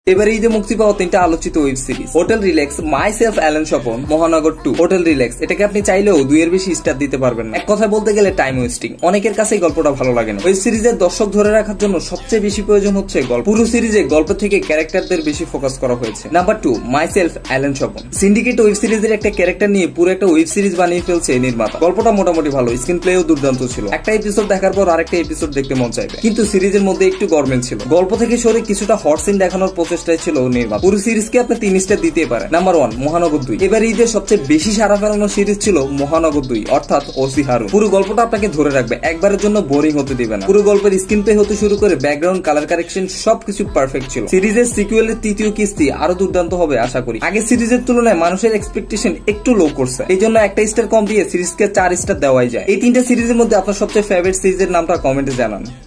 এবারে ঈদে মুক্তি পাওয়া 3টা আলোচিত web series hotel relax, myself Allen Swapan, Mahanagar 2। Hotel relax এটাকে আপনি চাইলেও 2 এর বেশি স্টার দিতে পারবেন না। এক কথায় বলতে গেলে টাইম ওয়েস্টিং, অনেকের কাছেই গল্পটা ভালো লাগে না। ওয়েব সিরিজের দর্শক ধরে রাখার জন্য সবচেয়ে বেশি প্রয়োজন হচ্ছে গল্প। পুরো সিরিজে গল্প থেকে ক্যারেক্টারদের বেশি ফোকাস করা হয়েছে। Number 2, myself Allen Swapan. Syndicate web সিরিজের একটা ক্যারেক্টার নিয়ে পুরো একটা ওয়েব সিরিজ বানিয়ে ফেলছে নির্মাতা। গল্পটা মোটামুটি ভালো, স্ক্রিন প্লেও দুর্দান্ত ছিল। একটা এপিসোড দেখার পর আরেকটা এপিসোড দেখতে মন চাইবে, কিন্তু সিরিজের মধ্যে একটু গরমিল ছিল। গল্প থেকে সরে কিছুটা হট সিন দেখানোর প্রচেষ্টায় ছিল নির্মাতা। পুরো সিরিজকে আপনি 3 স্টার দিতে পারেন। নাম্বার 1, মহানগর 2। এবার ঈদের সবচেয়ে বেশি সারা ফেলানো সিরিজ ছিল মহানগর 2, অর্থাৎ ওসি হারুন। পুরো গল্পটা আপনাকে ধরে রাখবে, একবারের জন্য বোরিং হতে দিবে না। পুরো গল্পের স্ক্রিন প্লে হতে শুরু করে ব্যাকগ্রাউন্ড, কালার কারেকশন সবকিছু পারফেক্ট ছিল। সিরিজের সিকুয়েলের 3য় কিস্তি আরো দুর্দান্ত হবে আশা করি। আগের সিরিজের তুলনায় মানুষের এক্সপেকটেশন একটু লো করছে, এই জন্য একটা স্টার কম দিয়ে সিরিজকে 4 স্টার দেওয়াই যায়। এই 3টা সিরিজের মধ্যে আপনার সবচেয়ে ফেভারিট সিরিজের নামটা কমেন্টে জানান।